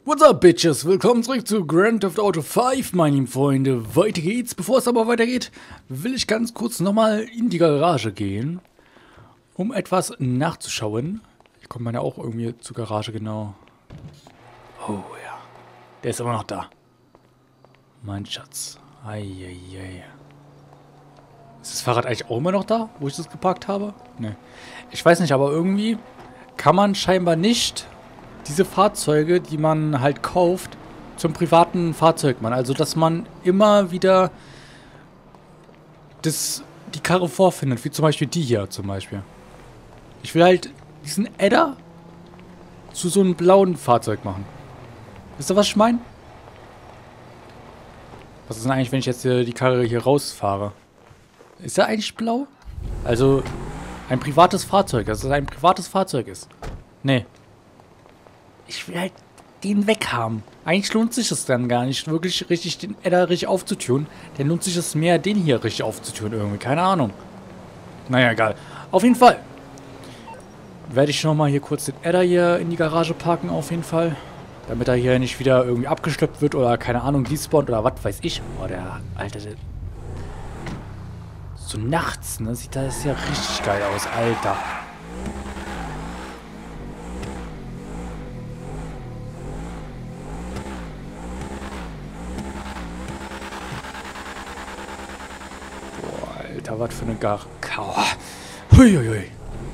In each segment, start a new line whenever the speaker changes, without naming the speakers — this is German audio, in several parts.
What's up, Bitches? Willkommen zurück zu Grand Theft Auto 5, meine lieben Freunde. Weiter geht's. Bevor es aber weitergeht, will ich ganz kurz nochmal in die Garage gehen, um etwas nachzuschauen. Hier kommt man ja auch irgendwie zur Garage, genau. Oh ja, der ist immer noch da. Mein Schatz. Eieiei. Ist das Fahrrad eigentlich auch immer noch da, wo ich das geparkt habe? Ne. Ich weiß nicht, aber irgendwie kann man scheinbar nicht diese Fahrzeuge, die man halt kauft, zum privaten Fahrzeug machen. Also, dass man immer wieder die Karre vorfindet, wie zum Beispiel die hier zum Beispiel. Ich will halt diesen Adder zu so einem blauen Fahrzeug machen. Wisst ihr, was ich meine? Was ist denn eigentlich, wenn ich jetzt die Karre hier rausfahre? Ist er eigentlich blau? Also, ein privates Fahrzeug, dass es ein privates Fahrzeug ist. Nee. Ich will halt den weghaben. Eigentlich lohnt sich es dann gar nicht, wirklich richtig den Adder richtig aufzutun. Dann lohnt sich es mehr, den hier richtig aufzutun irgendwie. Keine Ahnung. Naja, egal. Auf jeden Fall werde ich nochmal hier kurz den Adder hier in die Garage parken, auf jeden Fall. Damit er hier nicht wieder irgendwie abgeschleppt wird oder keine Ahnung, despawnt oder was weiß ich. Oh, der Alter, der so nachts, ne? Sieht das ja richtig geil aus, Alter. Alter, was für eine Garkauer. Huiuiui.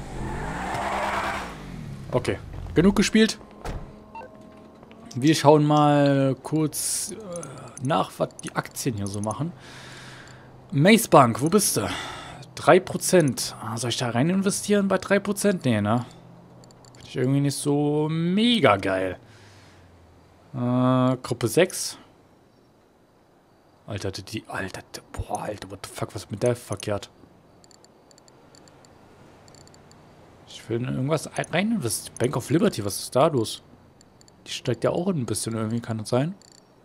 Okay, genug gespielt. Wir schauen mal kurz nach, was die Aktien hier so machen. Maze Bank, wo bist du? 3%. Soll ich da rein investieren bei 3%? Nee, ne? Finde ich irgendwie nicht so mega geil. Gruppe 6. Alter, boah, Alter, what the fuck, was ist mit der verkehrt? Ich will in irgendwas rein investieren. Bank of Liberty, was ist da los? Die steigt ja auch ein bisschen irgendwie, kann das sein?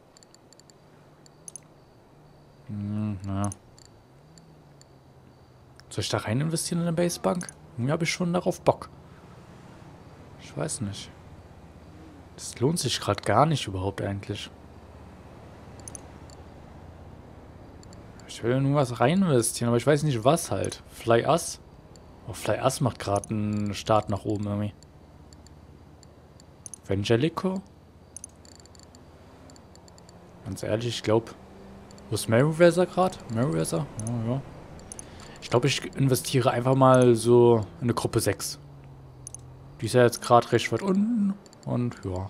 Naja. Soll ich da rein investieren in eine Basebank? Irgendwie habe ich schon darauf Bock. Ich weiß nicht. Das lohnt sich gerade gar nicht überhaupt eigentlich. Ich will nur was rein investieren, aber ich weiß nicht was halt. Fly Us? Oh, Fly Us macht gerade einen Start nach oben irgendwie. Vangelico? Ganz ehrlich, ich glaube... Wo ist Merryweather gerade? Merryweather? Ja, ja. Ich glaube, ich investiere einfach mal so in eine Gruppe 6. Die ist ja jetzt gerade recht weit unten. Und ja.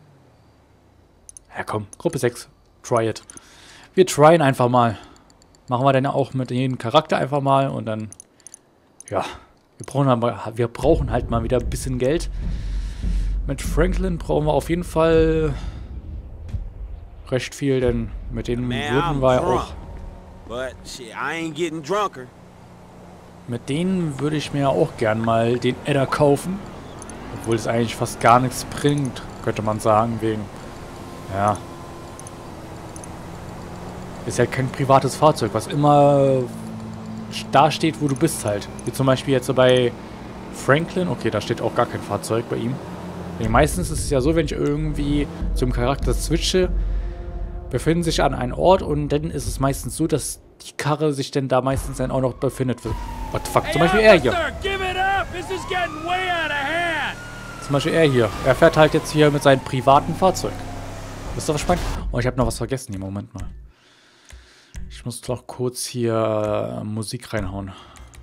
Ja komm, Gruppe 6. Try it. Wir tryen einfach mal. Machen wir dann auch mit jedem Charakter einfach mal. Und dann... Ja. Wir brauchen halt mal wieder ein bisschen Geld. Mit Franklin brauchen wir auf jeden Fall recht viel, denn mit denen würden wir ja auch... Mit denen würde ich mir auch gern mal den Adder kaufen. Obwohl es eigentlich fast gar nichts bringt, könnte man sagen, wegen... Ja. Ist ja kein privates Fahrzeug, was immer da steht, wo du bist halt. Wie zum Beispiel jetzt so bei Franklin. Okay, da steht auch gar kein Fahrzeug bei ihm. Meistens ist es ja so, wenn ich irgendwie zum Charakter switche, befinden sich an einem Ort und dann ist es meistens so, dass die Karre sich dann da meistens dann auch noch befindet. What the fuck? Zum Beispiel er hier. Zum Beispiel er hier. Er fährt halt jetzt hier mit seinem privaten Fahrzeug. Wisst ihr, was spannend? Oh, ich habe noch was vergessen hier. Moment mal. Ich muss doch kurz hier Musik reinhauen.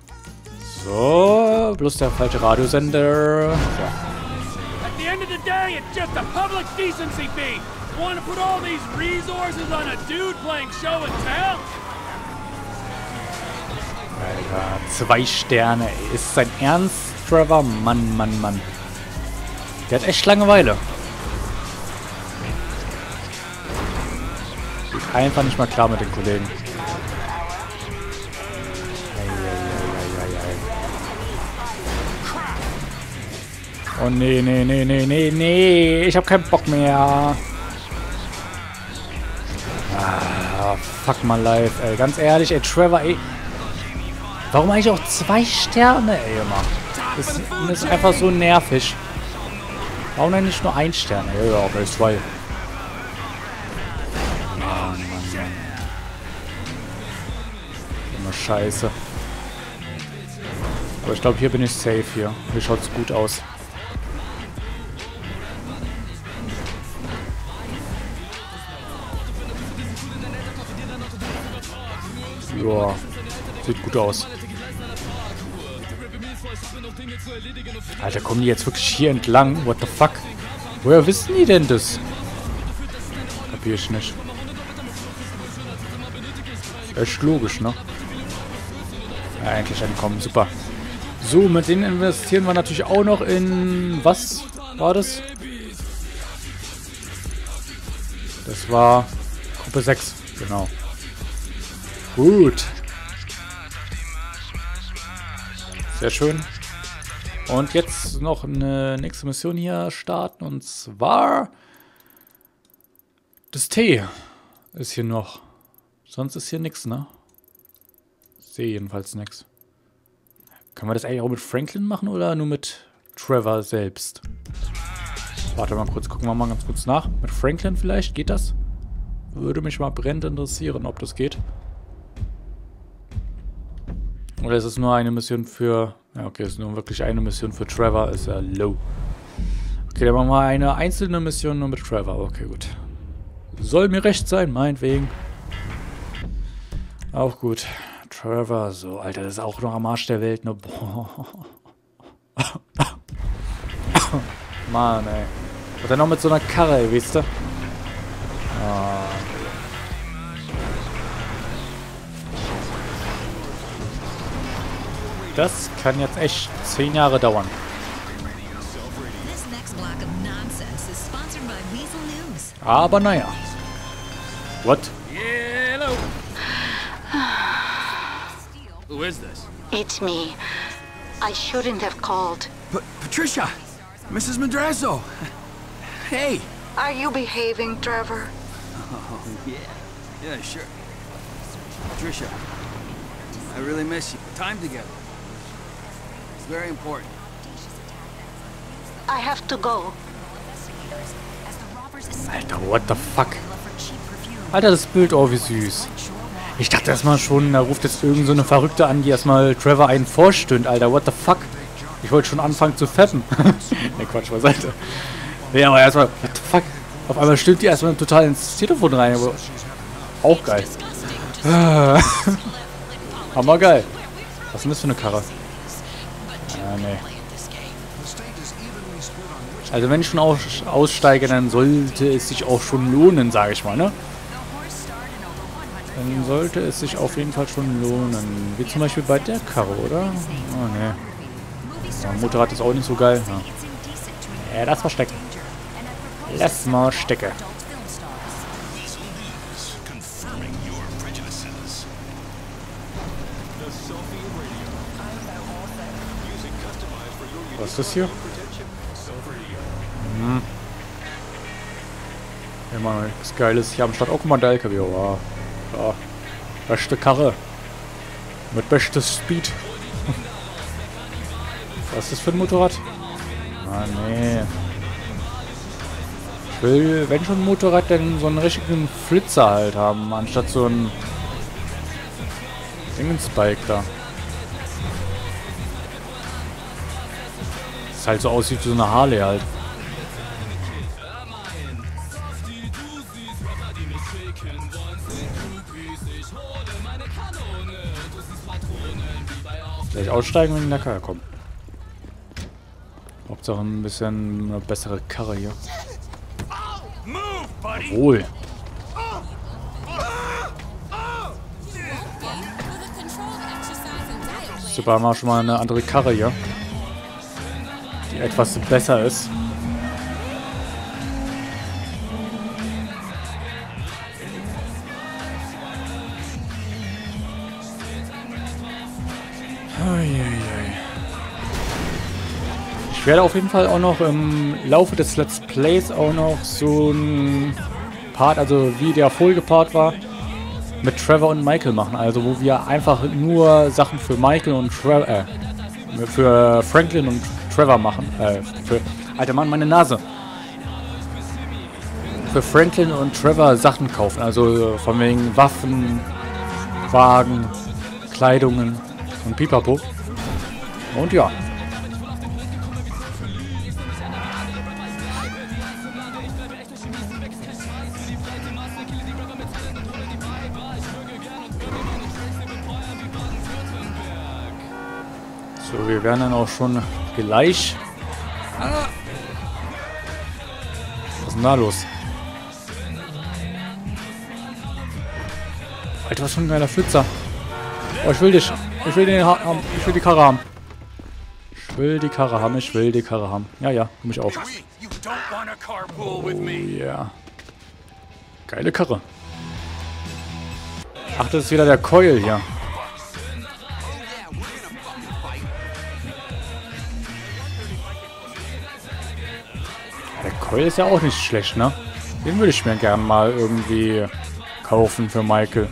So, bloß der falsche Radiosender. So.
End of the day, it's just a public decency fee. Want to put all these resources on a dude playing show and tell?
Alter, 2 Sterne, ey. Ist sein Ernst, Trevor? Mann, Mann, Mann. Der hat echt Langeweile. Geht einfach nicht mal klar mit den Kollegen. Oh nee, nee, nee, nee, nee, nee. Ich hab keinen Bock mehr. Ah, fuck my life, ey. Ganz ehrlich, ey, Trevor, ey. Warum eigentlich auch 2 Sterne, ey, immer? Das ist einfach so nervig. Warum denn nicht nur 1 Stern? Ja, okay, 2. Immer scheiße. Aber ich glaube, hier bin ich safe hier. Hier schaut es gut aus. Ja, sieht gut aus. Alter, kommen die jetzt wirklich hier entlang? What the fuck? Woher wissen die denn das? Kapier ich nicht. Echt logisch, ne? Ja, endlich ankommen. Super. So, mit denen investieren wir natürlich auch noch in... Was war das? Das war Gruppe 6. Genau. Gut. Sehr schön. Und jetzt noch eine nächste Mission hier starten. Und zwar... Das T ist hier noch. Sonst ist hier nichts, ne? Sehe jedenfalls nichts. Können wir das eigentlich auch mit Franklin machen oder nur mit Trevor selbst? Warte mal kurz, gucken wir mal ganz kurz nach. Mit Franklin vielleicht, geht das? Würde mich mal brennend interessieren, ob das geht. Oder ist es nur eine Mission für... Ja, okay, ist nur wirklich eine Mission für Trevor, ist ja low. Okay, dann machen wir eine einzelne Mission nur mit Trevor. Okay, gut. Soll mir recht sein, meinetwegen. Auch gut. Trevor, so, Alter, das ist auch noch am Arsch der Welt, ne? Boah. Mann, ey. Und dann noch mit so einer Karre, ey, weißt du? Ah. Das kann jetzt echt 10 Jahre dauern. Aber naja. What?
Yeah, hello. Who is this?
It's me. I shouldn't have called.
Patricia! Mrs. Madrazo! Hey!
Are you behaving, Trevor?
Oh, yeah. Yeah, sure. Patricia, I really miss you. Time together. It's very important.
I have to go.
Alter, what the fuck? Alter, das Bild, oh, wie süß. Ich dachte erstmal schon, da ruft jetzt irgend so eine Verrückte an, die erstmal Trevor einen vorstöhnt, Alter, what the fuck? Ich wollte schon anfangen zu fappen. Ne, Quatsch, beiseite. Ja, aber erstmal, what the fuck? Auf einmal stimmt die erstmal total ins Telefon rein, aber auch geil. Hammergeil. Was ist denn das für eine Karre? Ah, nee. Also wenn ich schon aussteige, dann sollte es sich auch schon lohnen, sage ich mal, ne? Dann sollte es sich auf jeden Fall schon lohnen. Wie zum Beispiel bei der Karre, oder? Oh, ne. Ja, Motorrad ist auch nicht so geil. Ja, lass mal stecken. Lass mal stecken. Was ist das hier? Immer nichts Geiles. Hier am Start auch mal der LKW. Wow. Ja. Beste Karre. Mit bestes Speed. Was ist das für ein Motorrad? Ah, nee. Ich will, wenn schon ein Motorrad, dann so einen richtigen Flitzer halt haben, anstatt so einen Dingenspike da. Das halt so aussieht wie so eine Harley halt. Vielleicht aussteigen wegen der Karre, komm. Hauptsache ein bisschen eine bessere Karre hier. Jawohl. Super, haben wir schon mal eine andere Karre hier. Die etwas besser ist. Ich werde auf jeden Fall auch noch im Laufe des Let's Plays auch noch so ein Part, also wie der vorige Part war, mit Trevor und Michael machen. Also wo wir einfach nur Sachen für Michael und Trevor, für Franklin und Trevor machen. Alter Mann, meine Nase. für Franklin und Trevor Sachen kaufen. Also von wegen Waffen, Wagen, Kleidungen und Pipapo. Und ja. So, wir werden dann auch schon gleich. Was ist denn da los? Alter, was für ein geiler Flitzer. Oh, ich will dich. Ich will den haben. Ich will die Karre haben. Ich will die Karre haben. Ich will die Karre haben. Ja, ja, komm ich auf. Oh, ja. Geile Karre. Ach, das ist wieder der Coil hier. Der Coil ist ja auch nicht schlecht, ne? Den würde ich mir gerne mal irgendwie kaufen für Michael.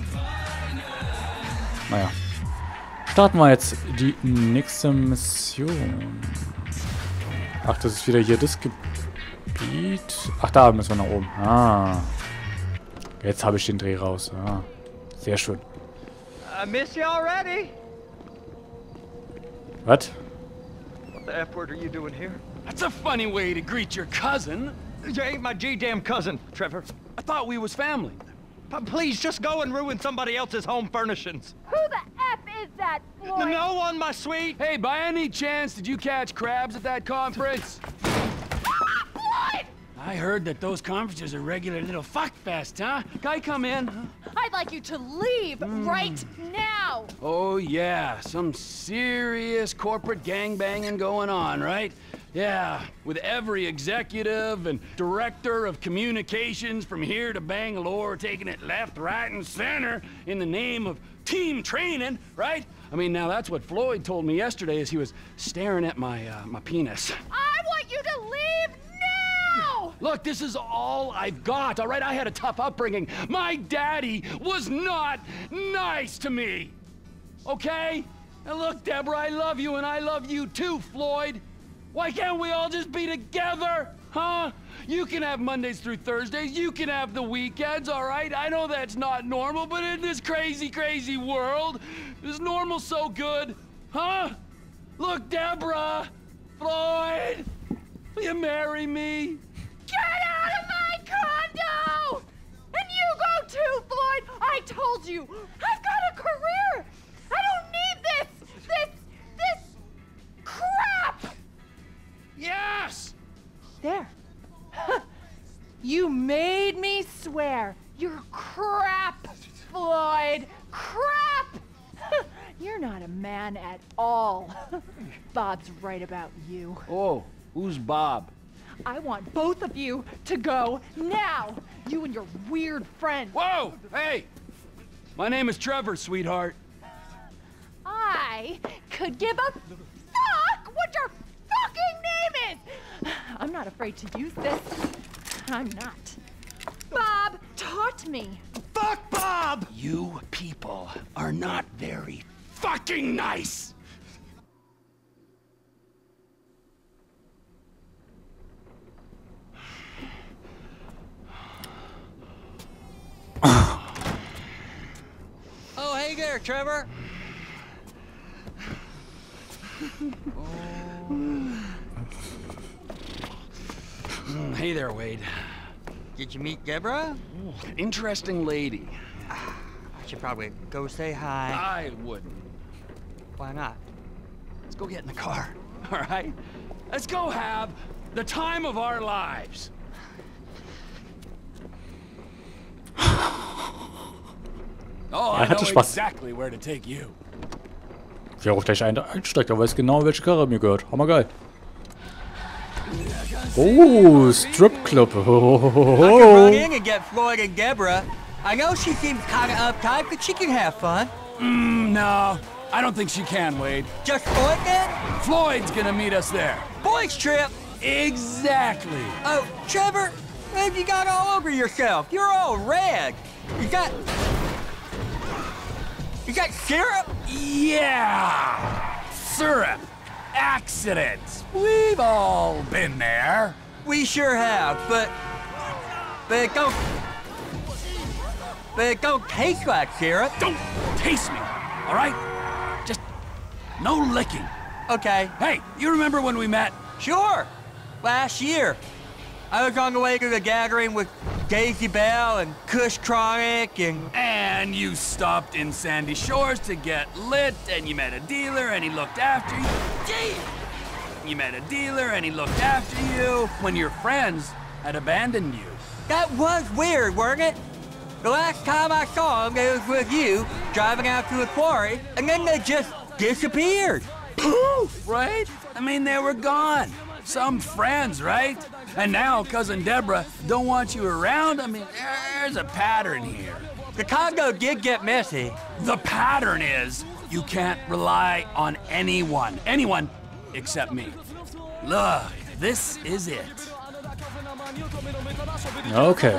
Naja. Starten wir jetzt die nächste Mission. Ach, das ist wieder hier das Gebiet. Ach, da müssen wir nach oben. Ah. Jetzt habe ich den Dreh raus. Ah. Sehr schön.
I miss you already.
Was?
What the F word are you doing here?
That's a funny way to greet your cousin.
You ain't my G-damn cousin, Trevor.
I thought we was family.
But please, just go and ruin somebody else's home furnishings.
Who the F is that, Floyd?
No one, my sweet.
Hey, by any chance, did you catch crabs at that conference?
Floyd!
I heard that those conferences are regular little fuckfest, huh? Guy, come in.
I'd like you to leave right now.
Oh, yeah, some serious corporate gangbanging going on, right? Yeah, with every executive and director of communications from here to Bangalore taking it left, right, and center in the name of team training, right? I mean, now that's what Floyd told me yesterday as he was staring at my penis.
I want you to leave now!
Look, this is all I've got, all right? I had a tough upbringing. My daddy was not nice to me, okay? And look, Deborah, I love you, and I love you too, Floyd. Why can't we all just be together, huh? You can have Mondays through Thursdays, you can have the weekends, all right? I know that's not normal, but in this crazy, crazy world, is normal so good, huh? Look, Deborah, Floyd, will you marry me?
Get out of my condo! And you go too, Floyd! I told you! I've got a career! I don't need this crap!
Yes!
There. You made me swear. You're crap, Floyd. Crap! You're not a man at all. Bob's right about you.
Oh, who's Bob?
I want both of you to go now. You and your weird friend.
Whoa! Hey! My name is Trevor, sweetheart.
I could give a fuck what your fucking name is. I'm not afraid to use this. I'm not. Bob taught me.
Fuck Bob! You people are not very fucking nice!
Oh, hey there, Trevor.
Hey there, Wade.
Did you meet Deborah?
Interesting lady.
I should probably go say hi.
I wouldn't.
Why not?
Let's go get in the car, all right? Let's go have the time of our lives. Oh, I know exactly where to take you.
Ich auch gleich einsteigt, aber weiß genau, welche Karre mir gehört. Hammergeil. Oh, Strip Club.
I can run in and get Floyd and Deborah. I know she seems kind of uptight, but she can have fun.
No, I don't think she can, Wade.
Just Floyd then?
Floyd's gonna meet us there.
Boys trip.
Exactly.
Oh, Trevor, what have you got all over yourself? You're all red. You got syrup?
Yeah! Syrup. Accidents. We've all been there.
We sure have, but But it don't taste like syrup.
Don't taste me, all right? Just no licking.
Okay,
Hey, you remember when we met?
sure. Last year, I was on the way to the gathering with Daisy Bell and Kush Chronic and...
And you stopped in Sandy Shores to get lit, and you met a dealer, and he looked after you. Gee! You met a dealer, and he looked after you when your friends had abandoned you.
That was weird, weren't it? The last time I saw them, it was with you, driving out to the quarry, and then they just disappeared.
Poof, right? I mean, they were gone. Some friends, right? And now Cousin Deborah don't want you around. I mean, there's a pattern here.
The condo did get messy.
The pattern is you can't rely on anyone. Anyone except me. Look, this is it.
Okay.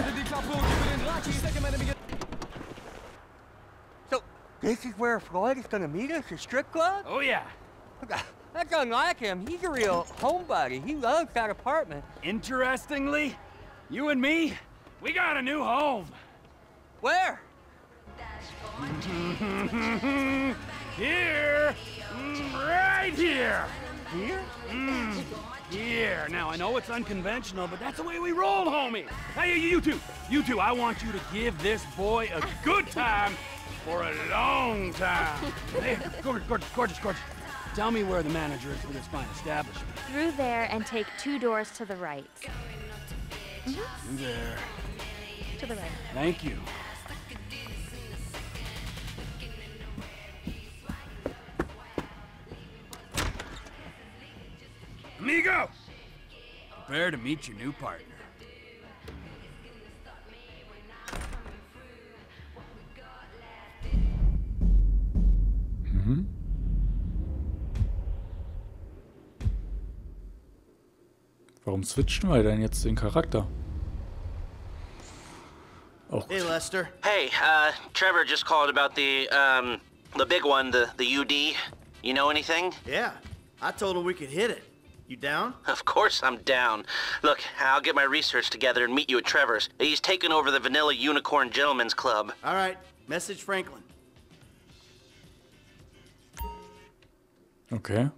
So, this is where Floyd is gonna meet us, a strip club?
Oh, yeah.
That's unlike him. He's a real homebody. He loves that apartment.
Interestingly, you and me, we got a new home.
Where?
Here. Right here.
Here?
Here. Now, I know it's unconventional, but that's the way we roll, homie. Hey, you two. You two, I want you to give this boy a good time for a long time. Hey, gorgeous. Tell me where the manager is for this fine establishment.
Through there and take 2 doors to the right.
There.
To the right.
Thank you. Amigo! Prepare to meet your new partner.
Warum switchen wir denn jetzt den Charakter? Oh,
Hey, Lester.
Hey, Trevor just called about the big one, the UD. You know anything?
Yeah, I told him we could hit it. You down?
Of course I'm down. Look, I'll get my research together and meet you at Trevor's. He's taking over the Vanilla Unicorn Gentlemen's Club.
All right, message Franklin.
okay.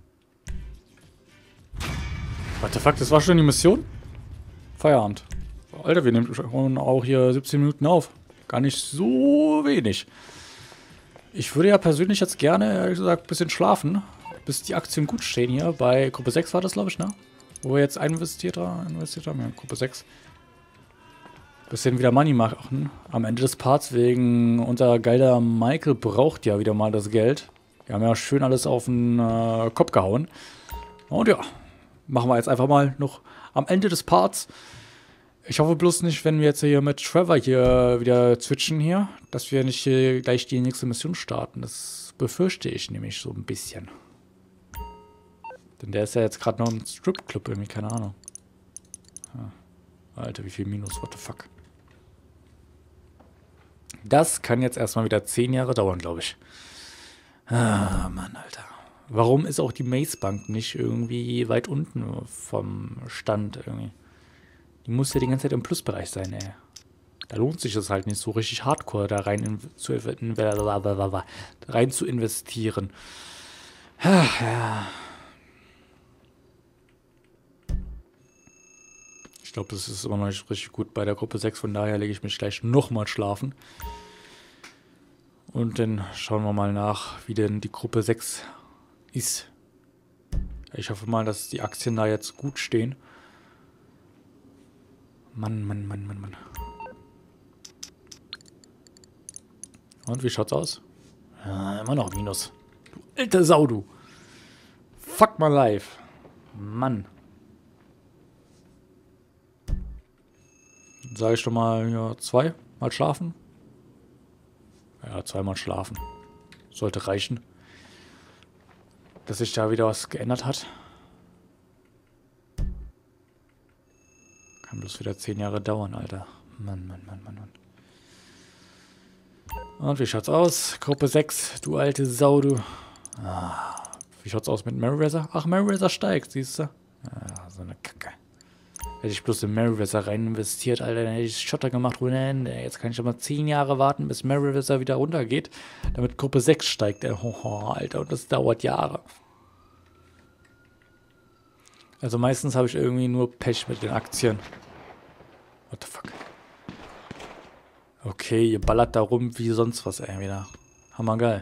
What the fuck, das war schon die Mission? Feierabend. Alter, wir nehmen auch hier 17 Minuten auf. Gar nicht so wenig. Ich würde ja persönlich jetzt gerne, ehrlich gesagt, ein bisschen schlafen, bis die Aktien gut stehen hier. Bei Gruppe 6 war das, glaube ich, ne? Wo wir jetzt investiert haben. Ja, Gruppe 6. Bisschen wieder Money machen. Am Ende des Parts, wegen unser geiler Michael braucht ja wieder mal das Geld. Wir haben ja schön alles auf den Kopf gehauen. Und ja, machen wir jetzt einfach mal noch am Ende des Parts. Ich hoffe bloß nicht, wenn wir jetzt hier mit Trevor hier wieder switchen hier, dass wir nicht gleich die nächste Mission starten. Das befürchte ich nämlich so ein bisschen. Denn der ist ja jetzt gerade noch im Stripclub irgendwie, keine Ahnung. Alter, wie viel Minus, what the fuck. Das kann jetzt erstmal wieder 10 Jahre dauern, glaube ich. Ah, Mann, Alter. Warum ist auch die Maze Bank nicht irgendwie weit unten vom Stand irgendwie? Die muss ja die ganze Zeit im Plusbereich sein, ey. Da lohnt sich es halt nicht so richtig hardcore, da rein zu investieren. Ja. Ich glaube, das ist immer noch nicht richtig gut bei der Gruppe 6, von daher lege ich mich gleich nochmal schlafen. Und dann schauen wir mal nach, wie denn die Gruppe 6 ist. Ich hoffe mal, dass die Aktien da jetzt gut stehen. Mann. Und wie schaut's aus? Ja, immer noch Minus. Du alte Sau, du. Fuck my life. Mann. Dann sage ich doch mal, ja, 2 Mal schlafen. Ja, 2 Mal schlafen. Sollte reichen. Dass sich da wieder was geändert hat. Kann bloß wieder 10 Jahre dauern, Alter. Mann. Und wie schaut's aus? Gruppe 6, du alte Sau, du. Wie schaut's aus mit Mary Razor? Ach, Mary Razor steigt, siehst du? Ja, so eine Kacke. Hätte ich bloß in Merryweather rein investiert, Alter, dann hätte ich Schotter gemacht ohne Ende. Jetzt kann ich aber 10 Jahre warten, bis Merryweather wieder runtergeht, damit Gruppe 6 steigt. Alter, und das dauert Jahre. Also meistens habe ich irgendwie nur Pech mit den Aktien. What the fuck? Okay, ihr ballert da rum wie sonst was, ey, wieder. Hammergeil.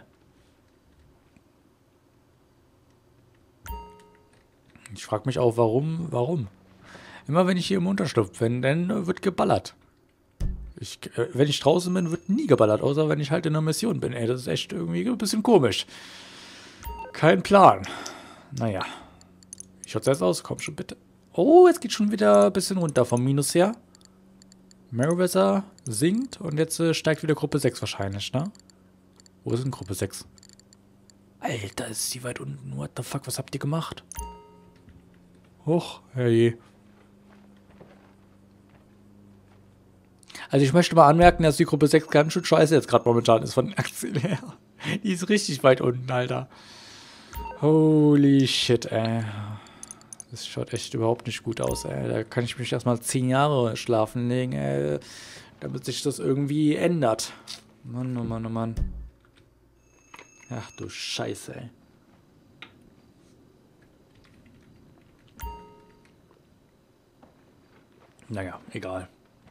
Ich frage mich auch, warum? Immer wenn ich hier im Unterschlupf bin, dann wird geballert. Wenn ich draußen bin, wird nie geballert, außer wenn ich halt in einer Mission bin. Ey, das ist echt irgendwie ein bisschen komisch. Kein Plan. Naja. Wie schaut's jetzt aus? Komm schon bitte. Oh, jetzt geht schon wieder ein bisschen runter vom Minus her. Merryweather sinkt und jetzt steigt wieder Gruppe 6 wahrscheinlich, ne? Wo ist denn Gruppe 6? Alter, ist sie weit unten. What the fuck, was habt ihr gemacht? Hoch, herrje. Also ich möchte mal anmerken, dass die Gruppe 6 ganz schön scheiße jetzt gerade momentan ist von den Aktien her. Die ist richtig weit unten, Alter. Holy shit, ey. Das schaut echt überhaupt nicht gut aus, ey. Da kann ich mich erstmal 10 Jahre schlafen legen, ey. Damit sich das irgendwie ändert. Mann, oh Mann, oh Mann. Ach du Scheiße, ey. Naja, egal.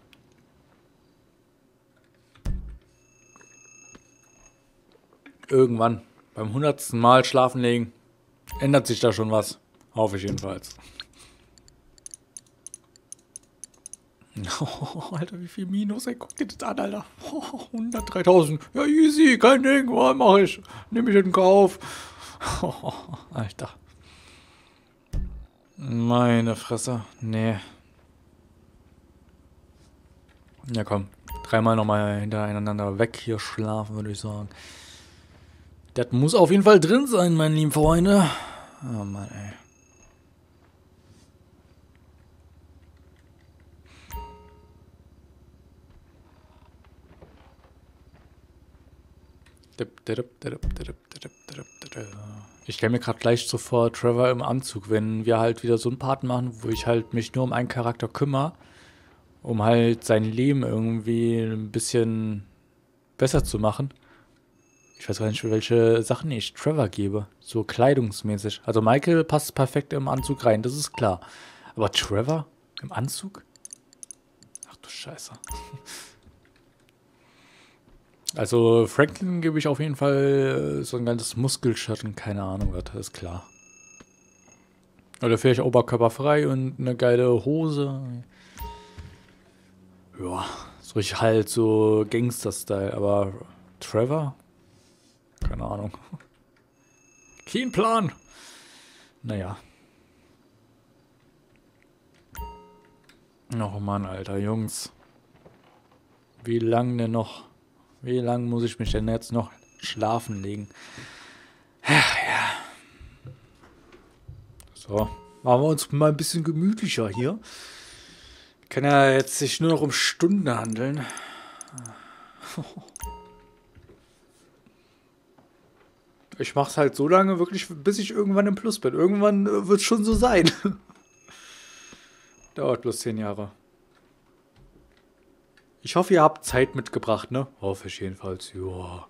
Irgendwann, beim 100. Mal schlafen legen, ändert sich da schon was. Hoffe ich jedenfalls. Oh, Alter, wie viel Minus, ey, guck dir das an, Alter. 103.000. Ja, easy, kein Ding, mach ich. Nehme ich in Kauf. Alter. Meine Fresse. Nee. Ja, komm. 3 Mal nochmal hintereinander weg hier schlafen, würde ich sagen. Das muss auf jeden Fall drin sein, meine lieben Freunde. Oh Mann, ey. Ich stelle mir gerade gleich so vor, Trevor im Anzug, wenn wir halt wieder so einen Part machen, wo ich halt mich nur um einen Charakter kümmere, um halt sein Leben irgendwie ein bisschen besser zu machen. Ich weiß gar nicht, welche Sachen ich Trevor gebe. So kleidungsmäßig. Also Michael passt perfekt im Anzug rein, das ist klar. Aber Trevor im Anzug? Ach du Scheiße. Also Franklin gebe ich auf jeden Fall so ein ganzes Muskelshirt und keine Ahnung was, das ist klar. Oder vielleicht oberkörperfrei und eine geile Hose. Ja, so ich halt so Gangster-Style, aber Trevor? Keine Ahnung. Kein Plan. Naja. Oh Mann, Alter, Jungs. Wie lang denn noch? Wie lang muss ich mich denn jetzt noch schlafen legen? Ja. So, machen wir uns mal ein bisschen gemütlicher hier. Kann ja jetzt sich nur noch um Stunden handeln. Ich mach's halt so lange wirklich, bis ich irgendwann im Plus bin. Irgendwann wird's schon so sein. Dauert bloß 10 Jahre. Ich hoffe, ihr habt Zeit mitgebracht, ne? Hoffe ich jedenfalls, ja.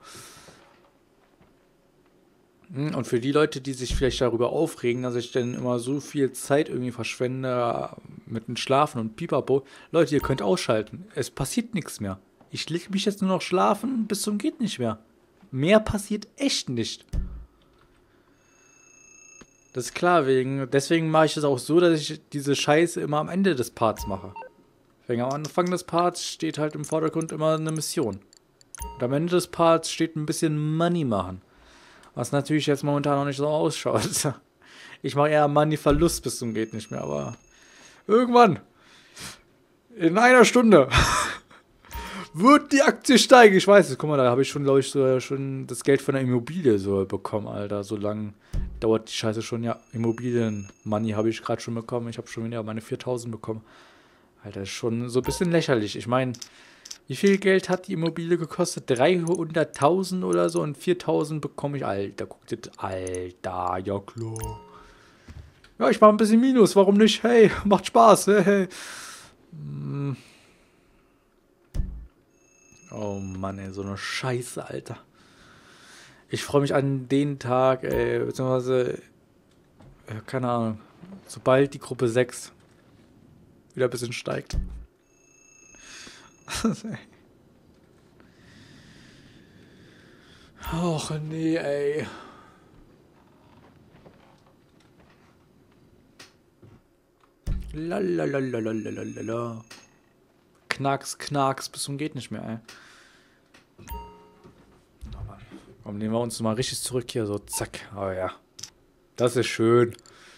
Und für die Leute, die sich vielleicht darüber aufregen, dass ich denn immer so viel Zeit irgendwie verschwende mit dem Schlafen und Pipapo. Leute, ihr könnt ausschalten. Es passiert nichts mehr. Ich lege mich jetzt nur noch schlafen bis zum geht nicht mehr. Mehr passiert echt nicht. Das ist klar, deswegen mache ich es auch so, dass ich diese Scheiße immer am Ende des Parts mache. Deswegen am Anfang des Parts steht halt im Vordergrund immer eine Mission. Und am Ende des Parts steht ein bisschen Money machen. Was natürlich jetzt momentan noch nicht so ausschaut. Ich mache eher Money-Verlust bis zum geht nicht mehr, aber irgendwann, in einer Stunde, wird die Aktie steigen. Ich weiß es, guck mal, da habe ich schon, glaube ich, so, schon das Geld von der Immobilie so bekommen, Alter. So lang dauert die Scheiße schon, ja. Immobilien-Money habe ich gerade schon bekommen. Ich habe schon wieder meine 4.000 bekommen. Alter, ist schon so ein bisschen lächerlich. Ich meine, wie viel Geld hat die Immobilie gekostet? 300.000 oder so und 4.000 bekomme ich. Alter, guckt das. Alter, ja klar. Ja, ich mache ein bisschen Minus, warum nicht? Hey, macht Spaß. Hey. Oh Mann, ey, so eine Scheiße, Alter. Ich freue mich an den Tag, ey, beziehungsweise, keine Ahnung, sobald die Gruppe 6 wieder ein bisschen steigt. Och nee, ey. Lalalalalalala. Knacks, Knacks, bis zum geht nicht mehr, ey. Komm, nehmen wir uns mal richtig zurück hier, so zack. Oh ja. Das ist schön.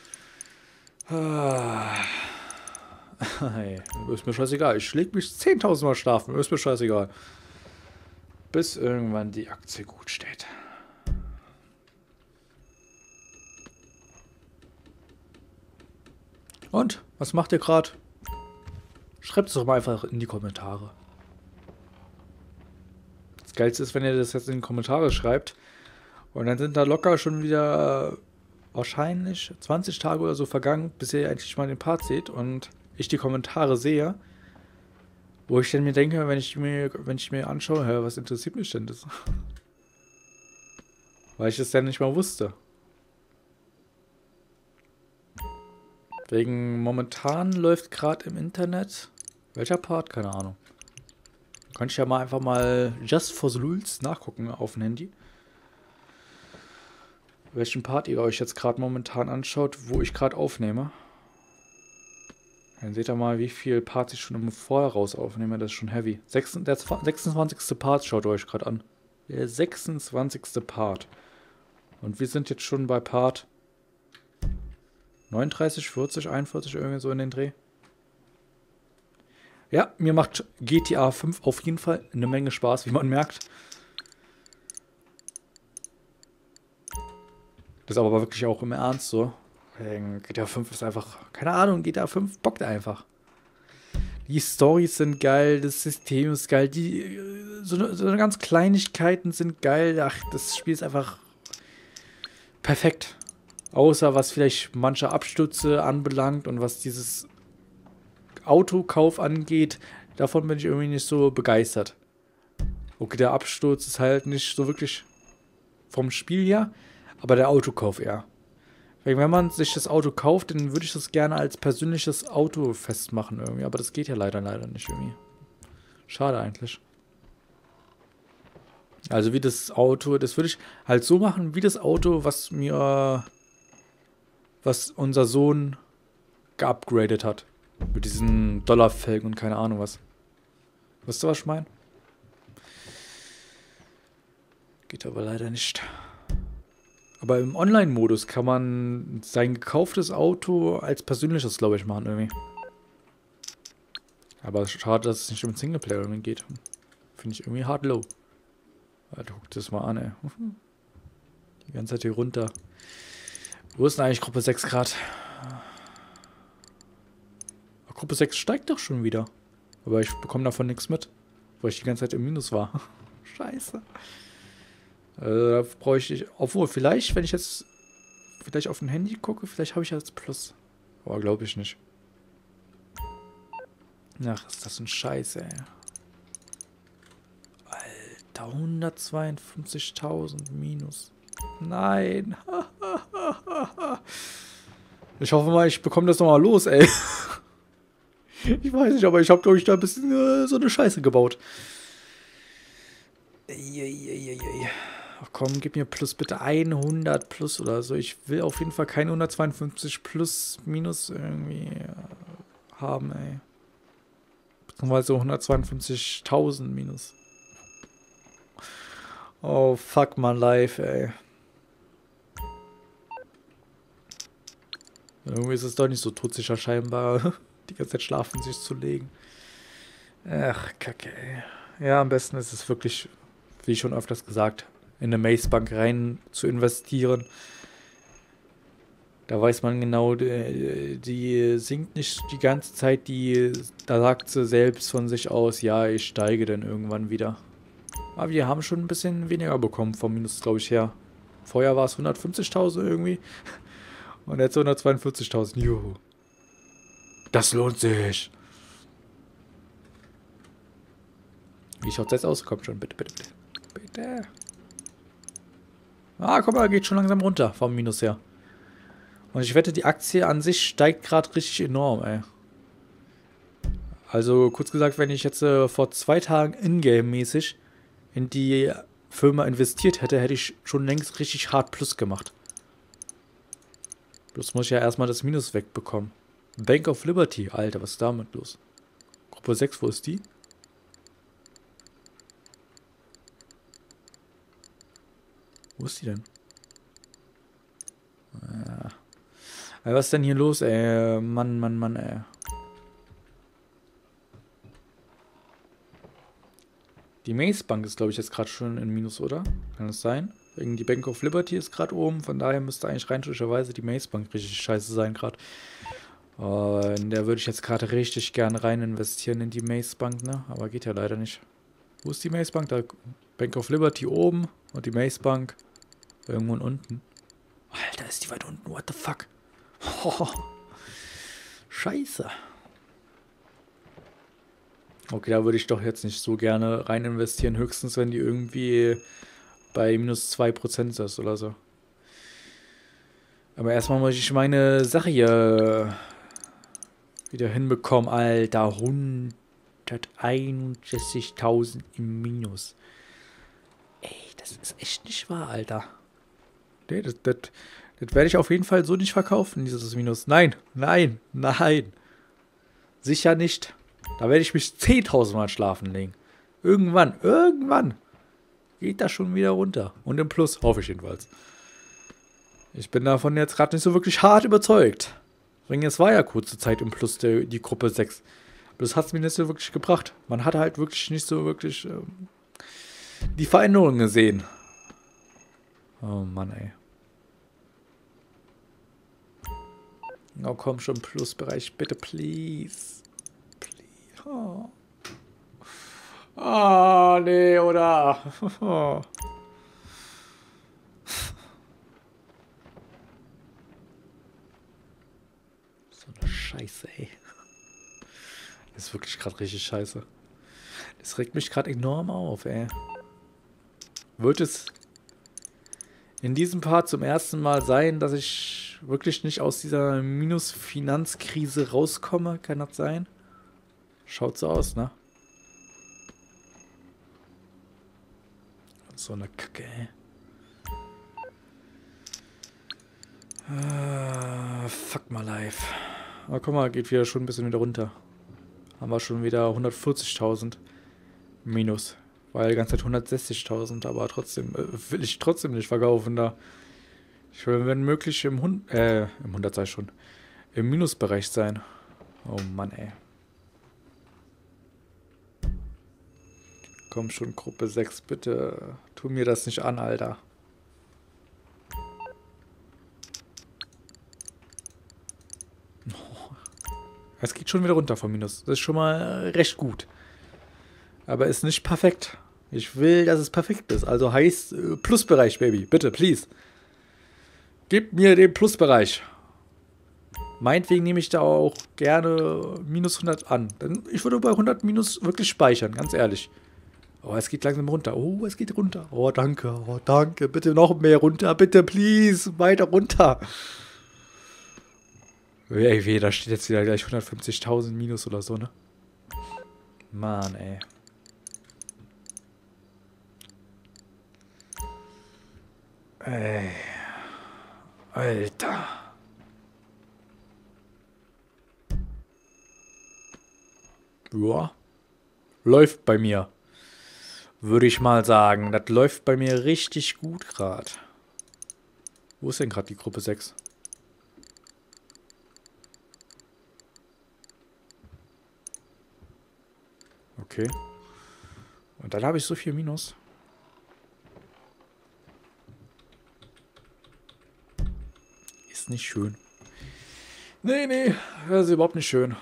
Hey, ist mir scheißegal. Ich leg mich 10.000 Mal schlafen. Ist mir scheißegal. Bis irgendwann die Aktie gut steht. Und? Was macht ihr gerade? Schreibt es doch mal einfach in die Kommentare. Das Geilste ist, wenn ihr das jetzt in die Kommentare schreibt. Und dann sind da locker schon wieder wahrscheinlich 20 Tage oder so vergangen, bis ihr endlich mal den Part seht und ich die Kommentare sehe. Wo ich dann mir denke, wenn ich mir anschaue, hä, was interessiert mich denn das? Weil ich es dann nicht mal wusste. Wegen momentan läuft gerade im Internet. Welcher Part? Keine Ahnung. Könnte ich ja mal einfach mal Just for the Lulz nachgucken auf dem Handy. Welchen Part ihr euch jetzt gerade momentan anschaut, wo ich gerade aufnehme. Dann seht ihr mal, wie viel Parts ich schon im Voraus aufnehme. Das ist schon heavy. Der 26. Part schaut ihr euch gerade an. Der 26. Part. Und wir sind jetzt schon bei Part 39, 40, 41, irgendwie so in den Dreh. Ja, mir macht GTA 5 auf jeden Fall eine Menge Spaß, wie man merkt. Das ist aber wirklich auch im Ernst so. GTA 5 ist einfach, keine Ahnung, GTA 5 bockt einfach. Die Storys sind geil, das System ist geil, so eine ganz Kleinigkeiten sind geil. Ach, das Spiel ist einfach perfekt. Außer was vielleicht manche Abstürze anbelangt und was dieses Autokauf angeht, davon bin ich irgendwie nicht so begeistert. Okay, der Absturz ist halt nicht so wirklich vom Spiel her, aber der Autokauf eher. Wenn man sich das Auto kauft, dann würde ich das gerne als persönliches Auto festmachen irgendwie, aber das geht ja leider nicht irgendwie. Schade eigentlich. Also wie das Auto, das würde ich halt so machen, wie das Auto, was unser Sohn geupgradet hat. Mit diesen Dollarfelgen und keine Ahnung was. Wisst ihr, was ich meine? Geht aber leider nicht. Aber im Online-Modus kann man sein gekauftes Auto als persönliches, glaube ich, machen irgendwie. Aber schade, dass es nicht im Singleplayer irgendwie geht. Finde ich irgendwie hart low. Alter, guck das mal an, ey. Die ganze Zeit hier runter. Wo ist denn eigentlich Gruppe 6 Grad? Gruppe 6 steigt doch schon wieder. Aber ich bekomme davon nichts mit. Weil ich die ganze Zeit im Minus war. Scheiße. Da bräuchte ich... Obwohl, vielleicht, wenn ich jetzt... Vielleicht auf dem Handy gucke, vielleicht habe ich jetzt Plus. Aber glaube ich nicht. Ach, ist das ein Scheiß, ey. Alter, 152.000 Minus. Nein. Ich hoffe mal, ich bekomme das nochmal los, ey. Ich weiß nicht, aber ich habe, glaube ich, da ein bisschen so eine Scheiße gebaut. Ach komm, gib mir plus bitte 100 plus oder so. Ich will auf jeden Fall keine 152 plus minus irgendwie haben, ey. Beziehungsweise 152.000 minus. Oh, fuck my life, ey. Irgendwie ist es doch nicht so todsicher scheinbar, die ganze Zeit schlafen sich zu legen. Ach, kacke, ey. Ja, am besten ist es wirklich, wie schon öfters gesagt, in eine Maze-Bank rein zu investieren. Da weiß man genau, die sinkt nicht die ganze Zeit, da sagt sie selbst von sich aus, ja, ich steige dann irgendwann wieder. Aber wir haben schon ein bisschen weniger bekommen vom Minus, glaube ich, her. Vorher war es 150.000 irgendwie. Und jetzt 142.000. Juhu. Das lohnt sich. Wie schaut's jetzt aus? Kommt schon, bitte, bitte, bitte. Bitte. Ah, guck mal, geht schon langsam runter vom Minus her. Und ich wette, die Aktie an sich steigt gerade richtig enorm, ey. Also, kurz gesagt, wenn ich jetzt vor 2 Tagen Ingame-mäßig in die Firma investiert hätte, hätte ich schon längst richtig hart Plus gemacht. Bloß muss ich ja erstmal das Minus wegbekommen. Bank of Liberty, Alter, was ist damit los? Gruppe 6, wo ist die? Wo ist die denn? Ja. Was ist denn hier los, ey? Mann, Mann, Mann, ey. Die Maze Bank ist, glaube ich, jetzt gerade schon in Minus, oder? Kann das sein? Wegen die Bank of Liberty ist gerade oben. Von daher müsste eigentlich rein theoretischerweise die Maze Bank richtig scheiße sein gerade. In der würde ich jetzt gerade richtig gerne rein investieren in die Maze Bank, ne? Aber geht ja leider nicht. Wo ist die Maze Bank? Da Bank of Liberty oben und die Maze Bank irgendwo unten. Alter, ist die weit unten. What the fuck? Oh, scheiße. Okay, da würde ich doch jetzt nicht so gerne rein investieren. Höchstens, wenn die irgendwie bei minus 2% ist oder so. Aber erstmal muss ich meine Sache hier wieder hinbekommen. Alter, 161.000 im Minus. Ey, das ist echt nicht wahr, Alter. Nee, das werde ich auf jeden Fall so nicht verkaufen, dieses Minus. Nein, nein, nein. Sicher nicht. Da werde ich mich 10.000 Mal schlafen legen. Irgendwann geht das schon wieder runter. Und im Plus, hoffe ich jedenfalls. Ich bin davon jetzt gerade nicht so wirklich hart überzeugt. Es war ja kurze Zeit im Plus die Gruppe 6. Aber das hat es mir nicht so wirklich gebracht. Man hat halt wirklich nicht so wirklich die Veränderungen gesehen. Oh Mann, ey. Oh, komm schon, Plusbereich, bitte, please. Oh. Ah, nee, oder? Oh. So eine Scheiße, ey. Das ist wirklich gerade richtig scheiße. Das regt mich gerade enorm auf, ey. Wird es in diesem Part zum ersten Mal sein, dass ich wirklich nicht aus dieser Minus-Finanzkrise rauskomme? Kann das sein? Schaut so aus, ne? So eine Kacke, ey. Fuck my life. Aber guck mal, geht wieder schon ein bisschen wieder runter. Haben wir schon wieder 140.000 Minus. War die ganze Zeit 160.000, aber trotzdem will ich trotzdem nicht verkaufen da. Ich will, wenn möglich, im 100 sei schon, im Minusbereich sein. Oh Mann, ey. Komm schon, Gruppe 6, bitte. Tu mir das nicht an, Alter. Es geht schon wieder runter vom Minus. Das ist schon mal recht gut. Aber ist nicht perfekt. Ich will, dass es perfekt ist. Also heißt Plusbereich, Baby. Bitte, please. Gib mir den Plusbereich. Meinetwegen nehme ich da auch gerne minus 100 an. Denn ich würde bei 100 minus wirklich speichern, ganz ehrlich. Oh, es geht langsam runter. Oh, es geht runter. Oh, danke. Oh, danke. Bitte noch mehr runter. Bitte, please. Weiter runter. Ey, weh, da steht jetzt wieder gleich 150.000 minus oder so, ne? Mann, ey. Ey. Alter. Ja. Läuft bei mir. Würde ich mal sagen. Das läuft bei mir richtig gut gerade. Wo ist denn gerade die Gruppe 6? Okay. Und dann habe ich so viel Minus. Ist nicht schön. Nee, das ist überhaupt nicht schön.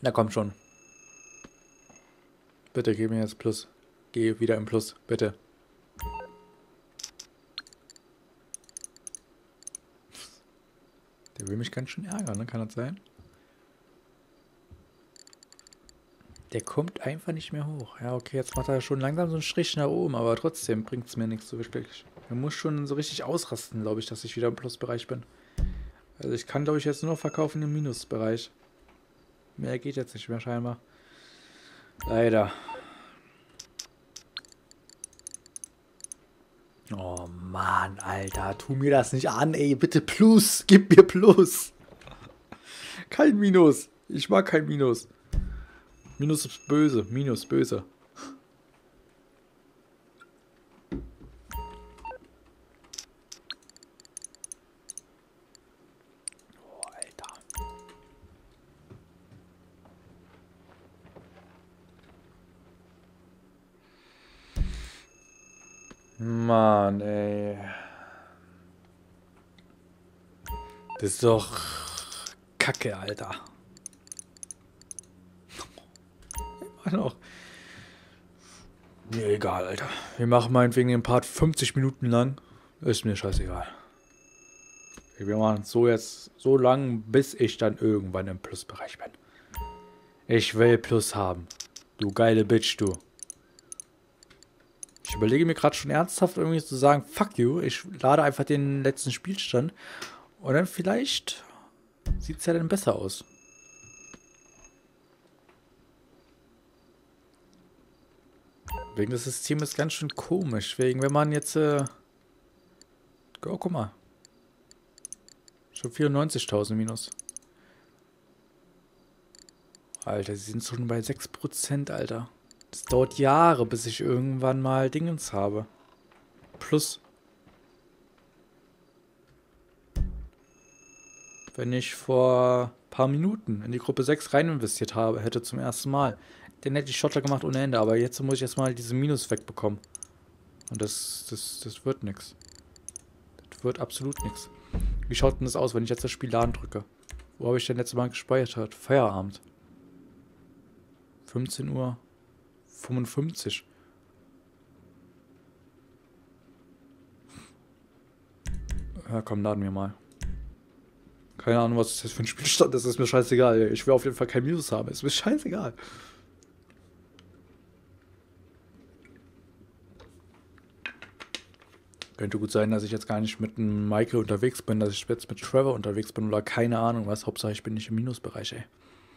Na komm schon. Bitte gib mir jetzt Plus. Geh wieder im Plus, bitte. Der will mich ganz schön ärgern, ne? Kann das sein? Der kommt einfach nicht mehr hoch. Ja, okay, jetzt macht er schon langsam so einen Strich nach oben, aber trotzdem bringt es mir nichts so wirklich. Er muss schon so richtig ausrasten, glaube ich, dass ich wieder im Plusbereich bin. Also ich kann, glaube ich, jetzt nur noch verkaufen im Minusbereich. Mehr geht jetzt nicht mehr scheinbar. Leider. Oh Mann, Alter, tu mir das nicht an, ey. Bitte Plus, gib mir Plus. Kein Minus. Ich mag kein Minus. Minus ist böse. Minus, böse. Oh, Alter. Mann, ey. Das ist doch Kacke, Alter. Immer noch. Mir egal, Alter. Wir machen meinetwegen den Part 50 Minuten lang. Ist mir scheißegal. Wir machen es so jetzt so lang, bis ich dann irgendwann im Plusbereich bin. Ich will Plus haben. Du geile Bitch, du. Ich überlege mir gerade schon ernsthaft irgendwie zu sagen, fuck you, ich lade einfach den letzten Spielstand und dann vielleicht sieht es ja dann besser aus. Wegen das System ist ganz schön komisch, wegen wenn man jetzt, oh guck mal, schon 94.000 minus. Alter, sie sind schon bei 6%, Alter. Das dauert Jahre, bis ich irgendwann mal Dingens habe. Plus. Wenn ich vor ein paar Minuten in die Gruppe 6 rein investiert habe, hätte zum ersten Mal, dann hätte ich Schotter gemacht ohne Ende. Aber jetzt muss ich erstmal diese Minus wegbekommen. Und das wird nix. Das wird absolut nix. Wie schaut denn das aus, wenn ich jetzt das Spiel laden drücke? Wo habe ich denn letztes Mal gespeichert? Feierabend. 15 Uhr. 55. Ja, komm, laden wir mal. Keine Ahnung, was das jetzt für ein Spielstand ist. Ist mir scheißegal. Ich will auf jeden Fall kein Minus haben. Ist mir scheißegal. Könnte gut sein, dass ich jetzt gar nicht mit einem Michael unterwegs bin, dass ich jetzt mit Trevor unterwegs bin oder keine Ahnung was. Hauptsache ich bin nicht im Minusbereich, ey.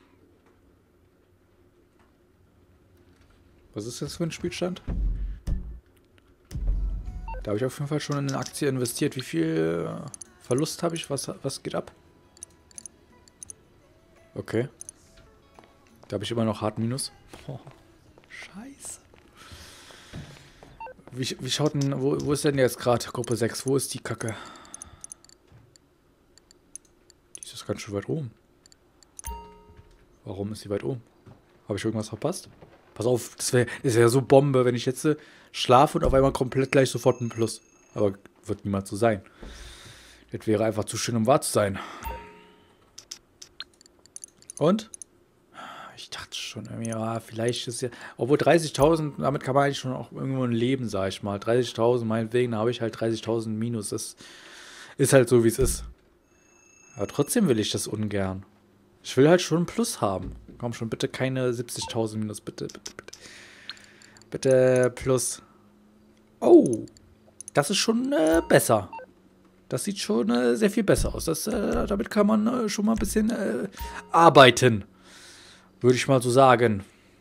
Was ist das für ein Spielstand? Da habe ich auf jeden Fall schon in eine Aktie investiert. Wie viel Verlust habe ich? Was geht ab? Okay. Da habe ich immer noch hart Minus. Oh, scheiße. Wie schaut denn... Wo ist denn jetzt gerade Gruppe 6? Wo ist die Kacke? Die ist ganz schön weit oben. Warum ist sie weit oben? Habe ich irgendwas verpasst? Pass auf, das wäre ja so Bombe, wenn ich jetzt schlafe und auf einmal komplett gleich sofort ein Plus. Aber wird niemals so sein. Das wäre einfach zu schön, um wahr zu sein. Und? Ich dachte schon, ja, vielleicht ist ja... Obwohl 30.000, damit kann man eigentlich schon auch irgendwo ein Leben, sag ich mal. 30.000, meinetwegen, da habe ich halt 30.000 minus. Das ist halt so, wie es ist. Aber trotzdem will ich das ungern. Ich will halt schon ein Plus haben. Komm schon, bitte keine 70.000 minus. Bitte, bitte, bitte. Bitte Plus. Oh, das ist schon besser. Das sieht schon sehr viel besser aus. Damit kann man schon mal ein bisschen arbeiten. Würde ich mal so sagen.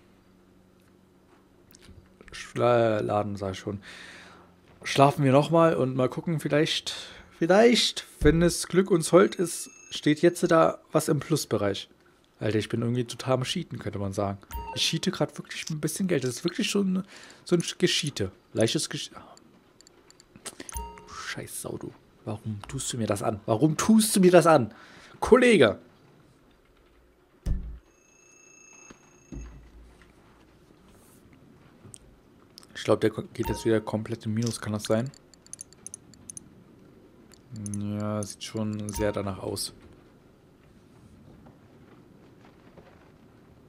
Laden, sag ich schon. Schlafen wir nochmal und mal gucken, vielleicht, wenn es Glück uns hold ist, steht jetzt da was im Plusbereich. Alter, ich bin irgendwie total am Cheaten, könnte man sagen. Ich cheate gerade wirklich ein bisschen Geld. Das ist wirklich schon so ein Geschiete. Leichtes Geschiete. Du scheiß Sau, du. Warum tust du mir das an? Warum tust du mir das an? Kollege! Ich glaube, der geht jetzt wieder komplett im Minus. Kann das sein? Ja, sieht schon sehr danach aus.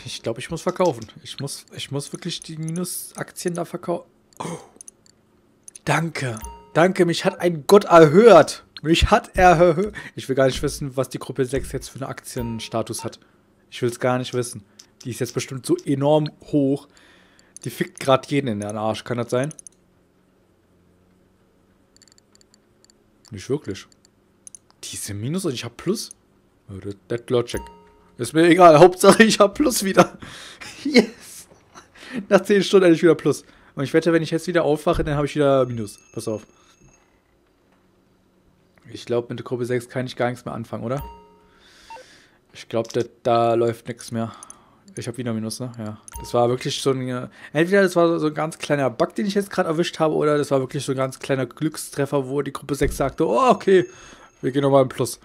Ich glaube, ich muss verkaufen. Ich muss wirklich die Minusaktien da verkaufen. Oh. Danke. Danke, mich hat ein Gott erhört. Mich hat er erhört. Ich will gar nicht wissen, was die Gruppe 6 jetzt für einen Aktienstatus hat. Ich will es gar nicht wissen. Die ist jetzt bestimmt so enorm hoch. Die fickt gerade jeden in den Arsch. Kann das sein? Nicht wirklich. Die ist im Minus und ich habe Plus. Das Logic. Ist mir egal. Hauptsache ich habe Plus wieder. Yes. Nach 10 Stunden hätte ich wieder Plus. Und ich wette, wenn ich jetzt wieder aufwache, dann habe ich wieder Minus. Pass auf. Ich glaube, mit der Gruppe 6 kann ich gar nichts mehr anfangen, oder? Ich glaube, da läuft nichts mehr. Ich habe wieder Minus, ne? Ja. Das war wirklich so ein... Entweder das war so ein ganz kleiner Bug, den ich jetzt gerade erwischt habe, oder das war wirklich so ein ganz kleiner Glückstreffer, wo die Gruppe 6 sagte, oh, okay, wir gehen nochmal im Plus.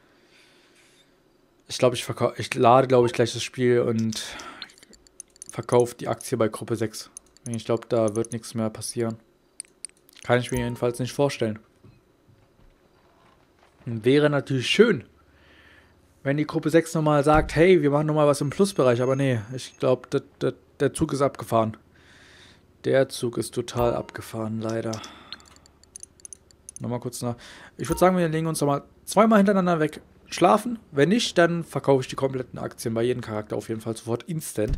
Ich glaube, ich lade, glaube ich, gleich das Spiel und verkaufe die Aktie bei Gruppe 6. Ich glaube, da wird nichts mehr passieren. Kann ich mir jedenfalls nicht vorstellen. Wäre natürlich schön, wenn die Gruppe 6 nochmal sagt, hey, wir machen nochmal was im Plusbereich. Aber nee, ich glaube, der Zug ist abgefahren. Der Zug ist total abgefahren, leider. Nochmal kurz nach. Ich würde sagen, wir legen uns nochmal zweimal hintereinander weg. Schlafen. Wenn nicht, dann verkaufe ich die kompletten Aktien bei jedem Charakter auf jeden Fall sofort instant.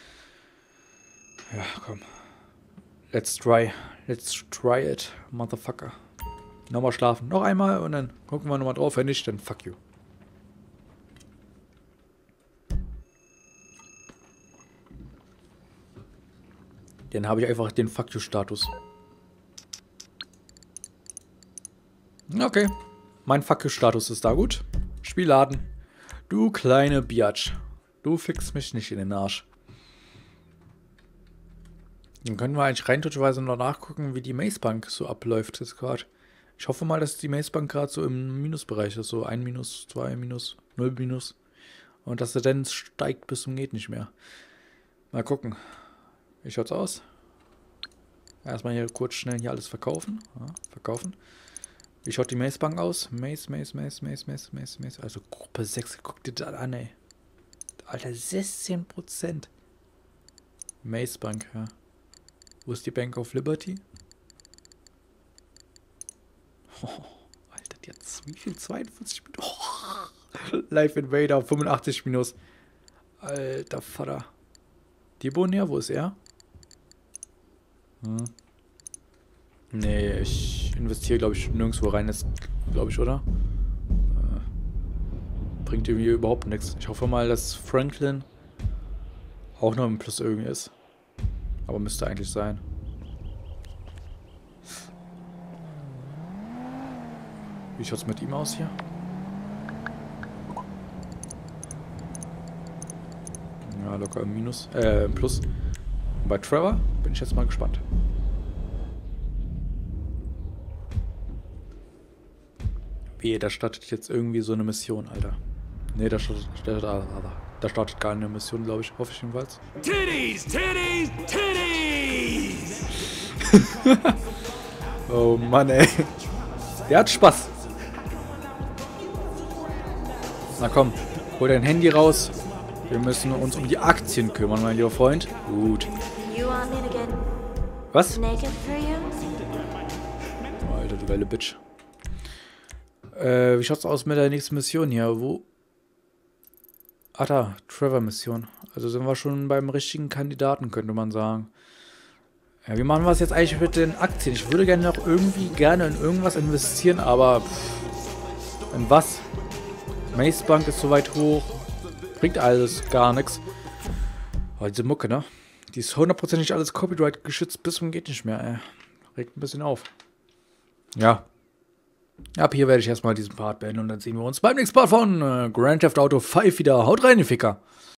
Ja, komm. Let's try it, motherfucker. Nochmal schlafen. Noch einmal und dann gucken wir nochmal drauf. Wenn nicht, dann fuck you. Dann habe ich einfach den Fuck you-Status. Okay. Mein Fuck you-Status ist da gut. Spiel laden. Du kleine Biatch. Du fickst mich nicht in den Arsch. Dann können wir eigentlich rein touchweise noch nachgucken, wie die Maze-Bank so abläuft jetzt gerade. Ich hoffe mal, dass die Maze-Bank gerade so im Minusbereich ist. So 1 Minus, 2 Minus, 0 Minus. Und dass er dann steigt bis zum geht nicht mehr. Mal gucken. Wie schaut's aus? Erstmal hier kurz schnell hier alles verkaufen. Ja, verkaufen. Wie schaut die Maze-Bank aus? Maze. Also Gruppe 6, guck dir das an, ey. Alter, 16%. Maze-Bank, ja. Wo ist die Bank of Liberty? Oh, Alter, die hat wie viel? 42 Minus. Oh. Live Invader, 85 Minus. Alter Vater. Debonair, wo ist er? Nee, ich investiere, glaube ich, nirgendwo rein, jetzt, glaube ich, oder? Bringt irgendwie überhaupt nichts. Ich hoffe mal, dass Franklin auch noch im Plus irgendwie ist. Aber müsste eigentlich sein. Wie schaut es mit ihm aus hier? Ja, locker im Minus, im Plus. Und bei Trevor bin ich jetzt mal gespannt. Wehe, da startet jetzt irgendwie so eine Mission, Alter. Nee, da startet gar eine Mission, glaube ich. Hoffe ich jedenfalls.
Titties, titties, titties!
Oh Mann, ey. Der hat Spaß. Na komm, hol dein Handy raus. Wir müssen uns um die Aktien kümmern, mein lieber Freund. Gut. Was? Oh, Alter, du geile Bitch. Wie schaut's aus mit der nächsten Mission hier? Wo? Ah, da, Trevor-Mission. Also sind wir schon beim richtigen Kandidaten, könnte man sagen. Ja, wie machen wir es jetzt eigentlich mit den Aktien? Ich würde gerne noch in irgendwas investieren, aber in was? Maze Bank ist so weit hoch. Bringt alles gar nichts. Aber diese Mucke, ne? Die ist 100% alles Copyright geschützt bis zum geht nicht mehr, ey. Regt ein bisschen auf. Ja. Ab hier werde ich erstmal diesen Part beenden und dann sehen wir uns beim nächsten Part von Grand Theft Auto 5 wieder. Haut rein, die Ficker.